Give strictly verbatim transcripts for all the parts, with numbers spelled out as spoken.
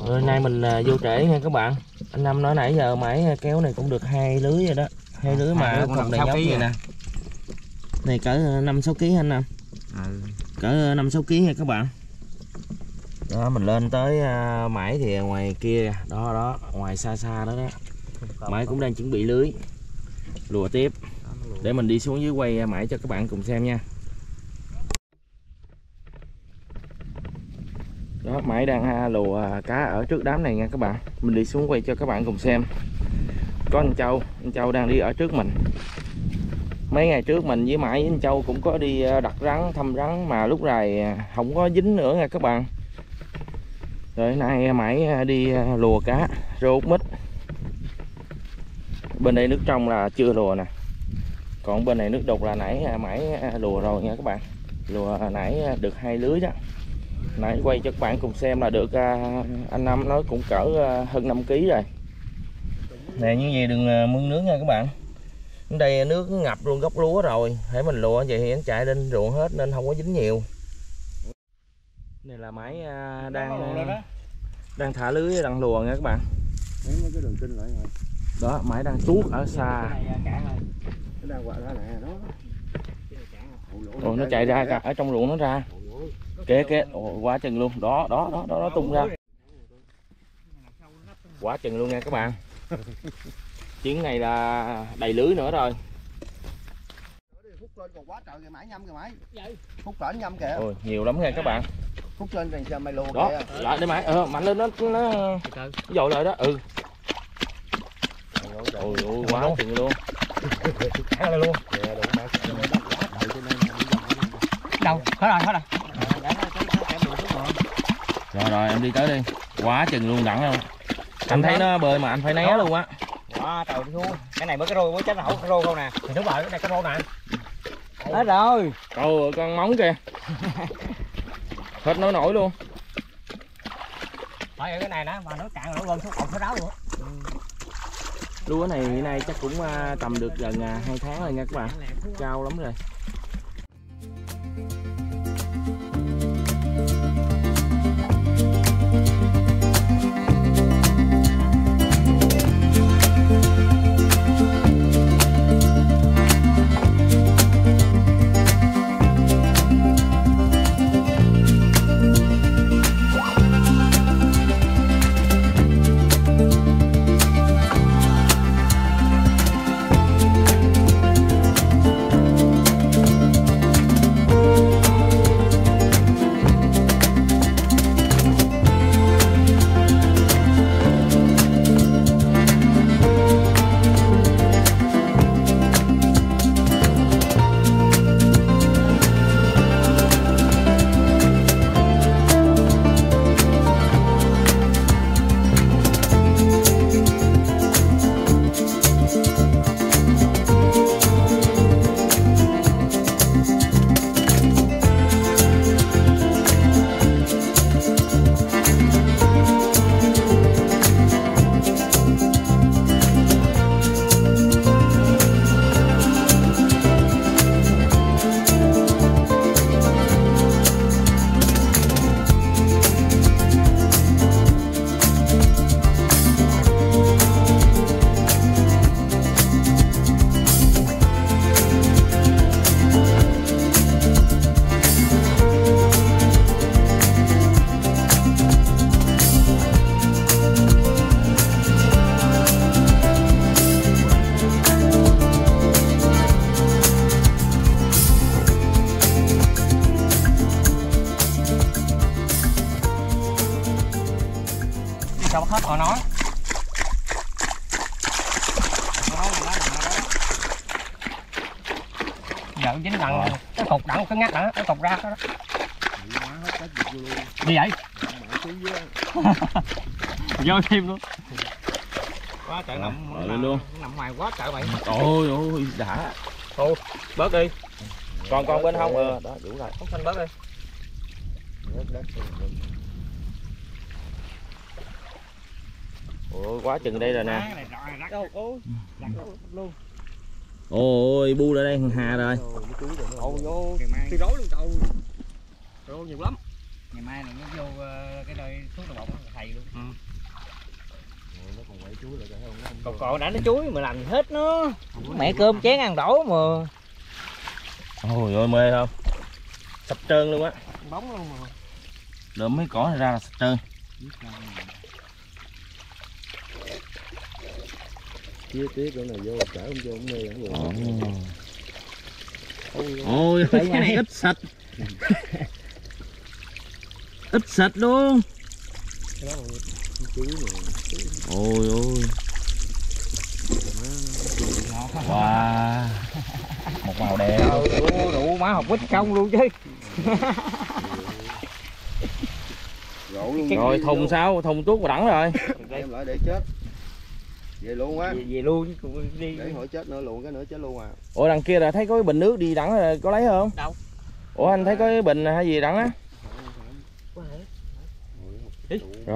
Rồi nay mình vô trễ nha các bạn. Anh Năm nói nãy giờ mãi kéo này cũng được hai lưới rồi đó, hai lưới mà không đầy nhóc vậy nè. Này cỡ năm sáu ký anh Năm. Ừ. Cỡ năm sáu ký nha các bạn. Đó mình lên tới uh, mãi thì ngoài kia đó đó, ngoài xa xa đó đó. Mãi cũng đang chuẩn bị lưới lùa tiếp. Để mình đi xuống dưới quay mãi cho các bạn cùng xem nha. Đó, mãi đang lùa cá ở trước đám này nha các bạn. Mình đi xuống quay cho các bạn cùng xem. Có anh Châu, anh Châu đang đi ở trước mình. Mấy ngày trước mình với Mãi với anh Châu cũng có đi đặt rắn, thăm rắn mà lúc này không có dính nữa nha các bạn. Rồi nay Mãi đi lùa cá rô út mít. Bên đây nước trong là chưa lùa nè. Còn bên này nước đục là nãy Mãi lùa rồi nha các bạn. Lùa nãy được hai lưới đó. Nãy quay cho các bạn cùng xem là được anh Năm nói cũng cỡ hơn năm ký rồi. Nè như vậy đừng mương nước nha các bạn. Ở đây nước ngập luôn gốc lúa rồi. Hãy mình lùa vậy thì nó chạy lên ruộng hết nên không có dính nhiều. Này là Mãi đang đang thả lưới đang lùa nha các bạn. Đó Mãi đang tuốt ở xa. Ồ, nó chạy ra cả ở trong ruộng nó ra. Kệ kệ, ồ, quá chừng luôn. Đó, đó, đó, đó, đó tung ra. Quá chừng luôn nha các bạn. Chuyến này là đầy lưới nữa rồi. Phút lên còn quá trời kìa Mãi nhâm kìa Mãi. Phút trở nhâm kìa. Ôi, nhiều lắm nha các bạn. Phút lên rồi mày lùa kìa. Đó, lại để Mãi, ờ, mạnh lên nó nó dội lại đó. Ừ. Ôi ôi quá chừng luôn. Thả lại luôn. Đâu, hết rồi, hết rồi. Rồi rồi em đi tới đi. Quá chừng luôn đẳng không. Anh thấy nó bơi mà anh phải né luôn á. Quá trời luôn. Cái này mới cái rô mới chết hổ cái rô không nè. Thì đúng rồi, cái này cái rô nè. Hết rồi. Trời con móng kìa. Hết nói nổi luôn. Tại cái này đó mà nó cạn rồi nó lên xuống cọng số ráo luôn. Lúa này hiện nay chắc cũng tầm được gần hai tháng rồi nha các bạn. Cao lắm rồi. Sao hết họ nói. Giờ dính đằng cái cục đằng cái ngắt đằng cái cục ra đó. Gì vậy? Vô thêm luôn. Quá trời nằm lên luôn. Nằm ngoài quá trời vậy. Ôi ôi đã. Thôi bớt đi. Còn con bên hông ờ đó đủ rồi. Không xanh bớt đi. Ôi quá chừng đây rồi nè. Luôn. Ôi bu ra đây hà rồi. Ôi vô phi rối luôn trời. Rô nhiều lắm. Ngày mai là nó vô cái nơi thuốc đậu bọng thầy luôn. Ừ. còn còn đã nó chuối mà làm gì hết nó. Mẹ cơm chén ăn đổ mà. Ôi ôi mê không? Sạch trơn luôn á. Bóng luôn mà. Lượm mấy cỏ này ra là sạch trơn. Chia tiếp cái này vô chở không vô không mê không. Ôi cái này ít sạch. Ít sạch luôn. Ôi ôi. Wow. Một màu đẹp. Đủ, đủ má học quýt công luôn chứ. Rồi thùng sao? Thùng tuốt và đẳng rồi. Em lại để chết. Về luôn á. Về, về luôn đi. Để hỏi chết nữa luôn, cái nữa chết luôn à. Ủa đằng kia là thấy có cái bình nước đi đẳng rồi, có lấy không? Đâu? Ủa anh thấy có cái bình hay gì đẳng á? Rồi.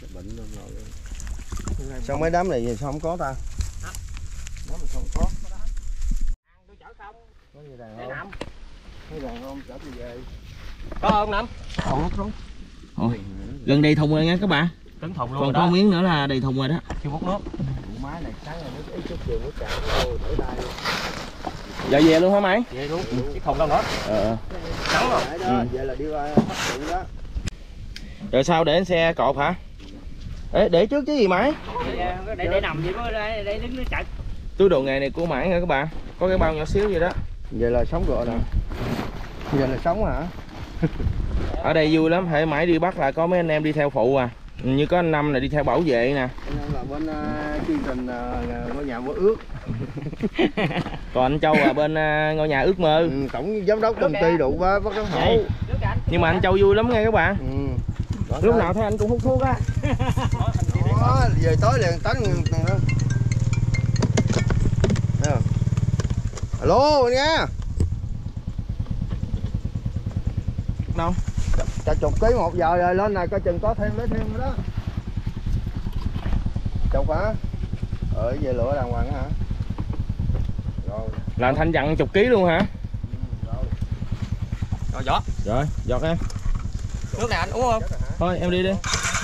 Sao mấy đám này sao không có ta? Đám này không có. Tôi chở không? Có gì đàn không? Có đàn không? Chở tôi về. Có không Năm? Không không. Ôi, gần đầy thùng rồi nha các bạn. Trứng thùng luôn Còn rồi có đó. miếng nữa là đầy thùng rồi đó. Chưa múc nước. Máy này sáng là nước ít chút chiều nước cạn rồi, thổi đai luôn. Giờ về luôn hả mày? Về luôn. Cái thùng đâu nữa. Ờ. Trắng rồi. Đấy đó, Ừ. vậy là đi qua bắt sự đó. Rồi sao để xe cọp hả? Ê, để trước chứ gì mày? Để, để, để nằm vậy mới để, để đứng nó chạy. Túi đồ nghề này của mày nha các bạn. Có cái bao nhỏ xíu vậy đó. Vậy là sống rồi nè. Vậy là sống hả? Ở đây vui lắm, hệ mãi đi bắt là có mấy anh em đi theo phụ à. Như có anh Năm là đi theo bảo vệ nè. Nên là bên uh, chương trình uh, ngôi nhà mơ ước. Còn anh Châu là bên uh, ngôi nhà ước mơ. Ừ, tổng giám đốc công ty đủ ba bắt đầu hậu. Nhưng mà anh Châu vui lắm nghe các bạn. Ừ. Đó, Lúc đó. nào thấy anh cũng hút thuốc á. Đó, về tối liền tánh đó. Alo nha. Đâu? Cả chục ký một giờ rồi lên này coi chừng có thêm lấy thêm nữa đó. Chục hả? Ờ về lửa đàng hoàng hả? Rồi. Là anh Thanh dặn chục ký luôn hả? Ừ, rồi. Rồi giọt. Rồi, giọt em. Nước này anh uống không? Thôi em đi đi.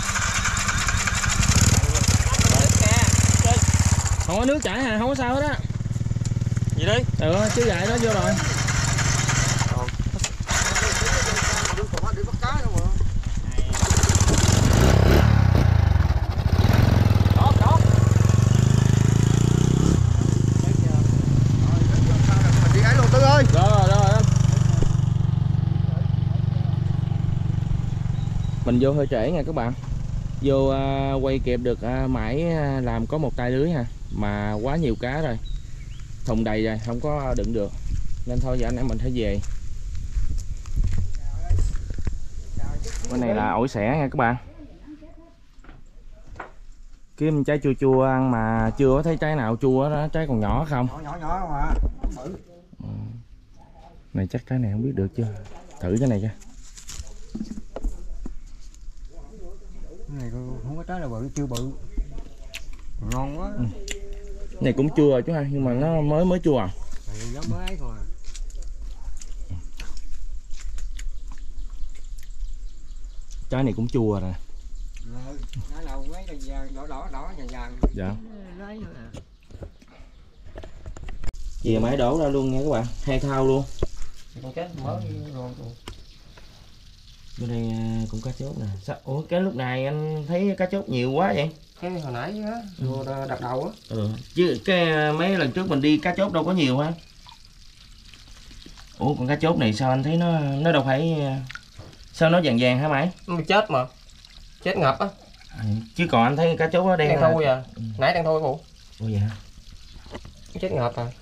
Không có nước chảy hả? Không có sao hết á. Gì đi? Ừ, chứ vậy đó vô rồi. Đi bắt cá đâu mà. Đó, đó. Mình đi ấy luôn Tư ơi. Rồi rồi rồi. Mình vô hơi trễ nha các bạn. Vô uh, quay kịp được uh, mãi uh, làm có một tay lưới ha. Mà quá nhiều cá rồi. Thùng đầy rồi, không có đựng được. Nên thôi giờ anh em mình phải về. Cái này là ổi xẻ nha các bạn. Kiếm trái chua chua ăn mà chưa có thấy trái nào chua đó, trái còn nhỏ không? Nhỏ nhỏ nhỏ mà. Bự. Ừ. Này chắc trái này không biết được chưa. Thử cái này cho. Cái này không có trái nào bự, chưa bự. Ngon quá. Ừ. Này cũng chua rồi chứ ha, nhưng mà nó mới mới chua à. Nó mới thôi. Trái này cũng chua rồi nè. Nó đâu mấy cái đỏ đỏ đỏ vàng vàng. Dạ. Chìa máy đổ ra luôn nha các bạn, hai thao luôn. Con chết mới luôn. Bên đây cũng cá chốt nè. Sao? Ủa cái lúc này anh thấy cá chốt nhiều quá vậy? Cái hồi nãy á, vô đặt đầu á. Ừ. Chứ cái mấy lần trước mình đi cá chốt đâu có nhiều ha. Ủa còn cá chốt này sao anh thấy nó nó đâu phải sao nó vàng vàng hả mày? Chết mà. Chết ngập á. À, chứ còn anh thấy cá chốt nó đen Đang là... thôi à. Ừ. Nãy đang thôi phụ. Ủa vậy hả? Chết ngập à.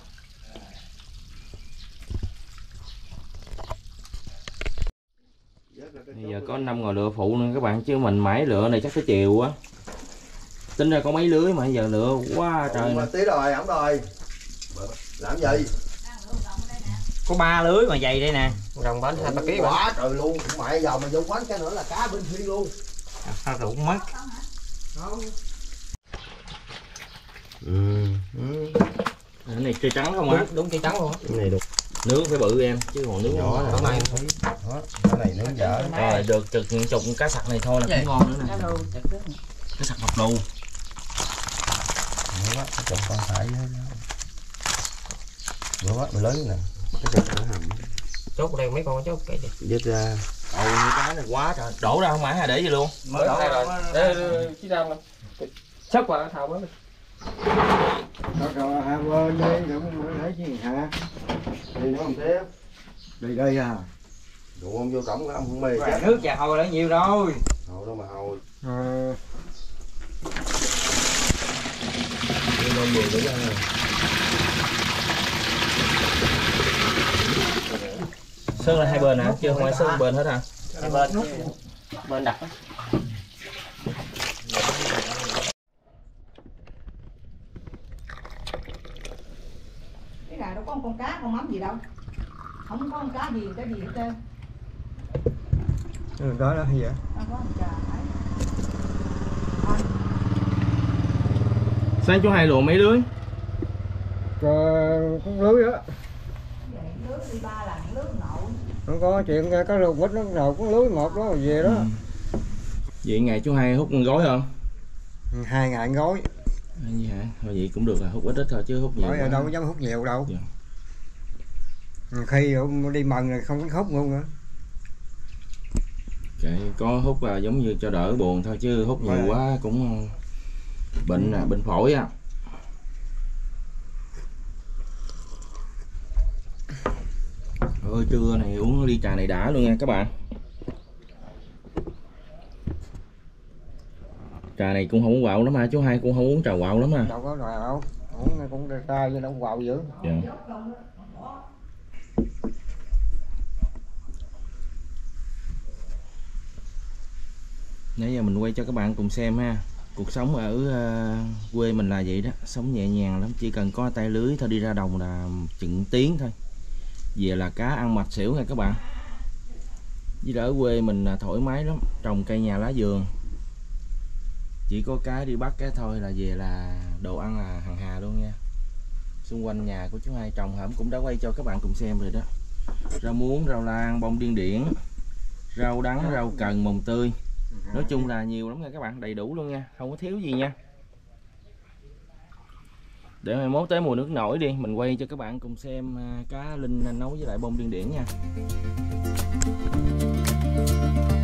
Bây giờ có năm ngồi lựa phụ nữa các bạn, chứ mình mãi lựa này chắc tới chiều á. Tính ra có mấy lưới mà giờ lựa quá trời. Mà tí rồi, ổng rồi. Làm gì? Có ba lưới mà dày đây nè. Rồng bánh hai ba ký quá trời luôn. Mẹ giờ mà vô quán cái nữa là cá bên thiên luôn. Sao rụng mất. Không. Ừ. Ừ. Cái này chơi trắng không hả? Đúng, đúng chơi trắng luôn á. Cái này được. Nướng phải bự em, chứ còn nướng Nhỏ nhỏ này. Cái này nướng dở. rồi được chực những chục cá sặc này thôi là cũng ngon nữa nè. Cá sặc mập lù. quá chồng con phải bữa quá mày lớn nè cái chồng nó hầm chốt đây mấy con chốt kệ dứt ra ôi cái này quá trời Đổ ra không mãi hay để gì luôn? mới đổ đây rồi để chiếc răng sắp vào cái thau đó nó rồi hai bên đi đừng lấy gì hả đi nữa không tiếp đi đây à đủ ông vô cổng ông không mê chết nước trà hồi đã nhiều rồi hồi đâu mà hồi ờ đi đâu nhiều nữa nha Sơn là hai bên hả? Chứ không phải sơn một bên hết hả? hai bên bên đặt cái này đâu có con cá con mắm gì đâu, không có con cá gì cái gì hết trơn. ừ, đó là gì vậy Đâu có con trà ấy. Sáng chú hai luồn mấy lưới? con con lưới á Vậy lưới đi ba lần lưới nậu. không có chuyện cái rượu quýt nó nào cũng lưới một đó về đó Ừ. Vậy ngày chú hai hút một gói không? hai ngàn gói Hay gì hả? Thôi vậy cũng được, là hút ít ít thôi chứ hút nhiều gói quá. ở đâu có dám hút nhiều đâu Dạ. khi đi mần này không có hút luôn nữa Kệ, có hút là giống như cho đỡ buồn thôi chứ hút nhiều Rồi. quá cũng bệnh à, bệnh phổi á. Ơi trưa này uống ly trà này đã luôn nha các bạn. Trà này cũng không quạo lắm ha, chú hai cũng không uống trà quạo lắm ha. đâu có nào đâu uống cũng được tay chứ đâu có quạo dữ Dạ. Nãy giờ mình quay cho các bạn cùng xem ha. Cuộc sống ở uh, quê mình là vậy đó, sống nhẹ nhàng lắm, chỉ cần có tay lưới thôi, đi ra đồng là chừng tiếng thôi. Về là cá ăn mạch xỉu nha các bạn. Với ở quê mình là thoải mái lắm, trồng cây nhà lá vườn. Chỉ có cái đi bắt cái thôi là về là đồ ăn là hằng hà luôn nha. Xung quanh nhà của chú hai trồng hổm cũng đã quay cho các bạn cùng xem rồi đó. Rau muống, rau lan, bông điên điển, rau đắng, rau cần, mồng tươi. Nói chung là nhiều lắm nha các bạn, đầy đủ luôn nha, không có thiếu gì nha. Để mai mốt tới mùa nước nổi đi, mình quay cho các bạn cùng xem cá linh nấu với lại bông điên điển nha.